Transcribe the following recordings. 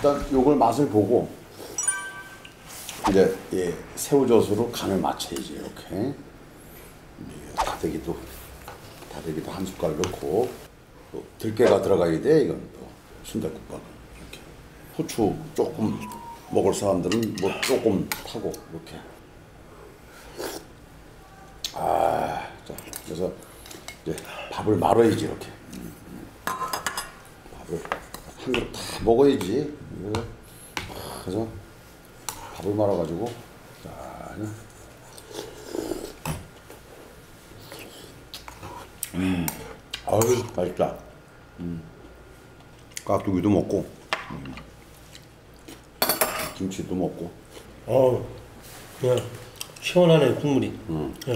일단 요걸 맛을 보고 이제 새우젓으로 간을 맞춰야지. 이렇게 다대기도 한 숟갈 넣고 또 들깨가 들어가야 돼. 이건 또 순댓국밥은 이렇게 후추 조금 먹을 사람들은 뭐 조금 타고 이렇게. 자, 그래서 이제 밥을 말아야지 이렇게. 밥을 한 그릇 다 먹어야지. 그래서 밥을 말아가지고 자, 아유 맛있다. 깍두기도 먹고, 김치도 먹고. 그냥 시원하네 국물이. 예.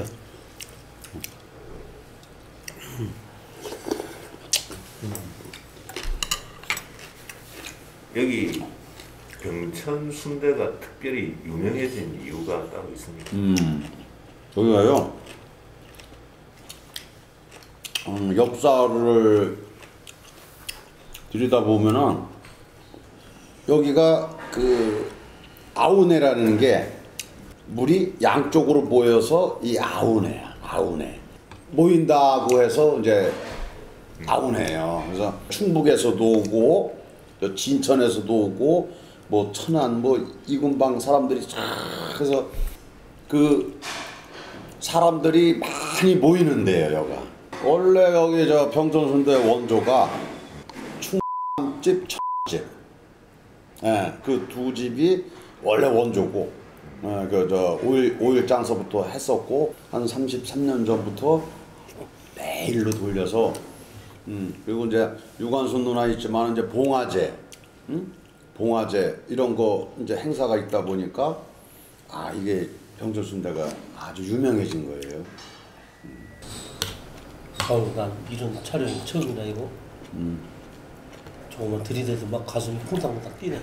여기 병천 순대가 특별히 유명해진 이유가 따로 있습니까? 여기가요. 역사를 들여다보면은 여기가 그 아우네라는 게 물이 양쪽으로 모여서 이 아우네야. 아우네 모인다고 해서 이제 아우네예요. 그래서 충북에서도 오고 진천에서도 오고 뭐 천안 뭐 이군방 사람들이 쫙 해서 그 사람들이 많이 모이는데요. 여기가 원래 여기 저 병천순대 원조가 충집 천집, 그 두 집이 원래 원조고, 그 저 오일장서부터 했었고 한 33년 전부터 매일로 돌려서, 그리고 이제 유관순 누나 있지만 이제 봉화제, 봉화제 이런 거 이제 행사가 있다 보니까 이게 병천순대가 아주 유명해진 거예요. 난 이런 촬영이 처음이다 이거. 정말 들이대서 막 가슴이 콩닥콩닥 뛰네.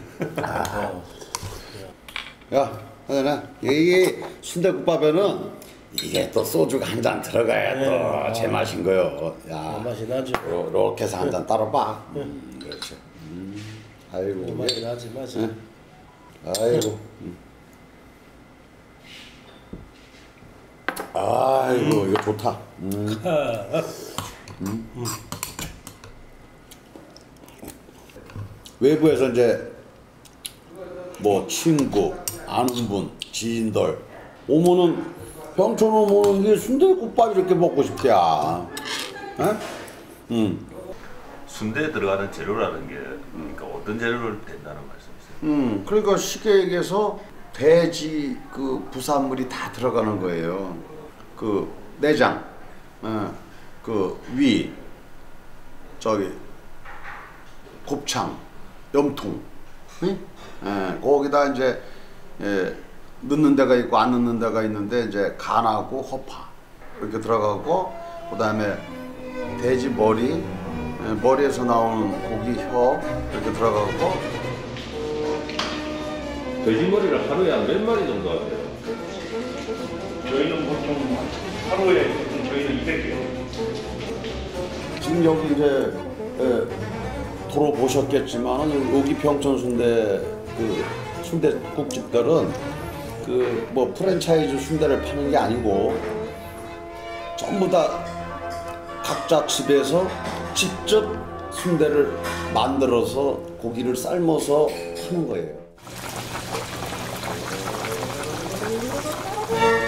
야, 하연아, 이게 순대국밥에는 이게 또 소주가 한 잔 들어가야 또 제맛인 거요. 야, 맛이 나죠. 이렇게 해서 한 잔 따라봐. 그렇지. 아이고. 맛이 나지, 맛이. 아이고. 아이고, 이거 좋다. 외부에서 이제 뭐 친구, 아는 분, 지인들 오면은 병천 오면은 이게 순대국밥 이렇게 먹고 싶대야. 순대에 들어가는 재료라는 게 그러니까 어떤 재료를 된다는 말씀이세요? 그러니까 쉽게 얘기해서 돼지 그 부산물이 다 들어가는 거예요. 그 내장, 그 위, 저기 곱창, 염통, 거기다 이제 넣는 데가 있고 안 넣는 데가 있는데 이제 간하고 허파 이렇게 들어가고, 그다음에 돼지 머리, 머리에서 나오는 고기 혀 이렇게 들어가고. 돼지머리를 하루에 한 몇 마리 정도 하세요? 저희는 보통 하루에 저희는 200kg. 지금 여기 이제 도로 보셨겠지만 여기 병천순대 그 순대국집들은 그 뭐 프랜차이즈 순대를 파는 게 아니고 전부 다 각자 집에서 직접 순대를 만들어서 고기를 삶아서 하는 거예요.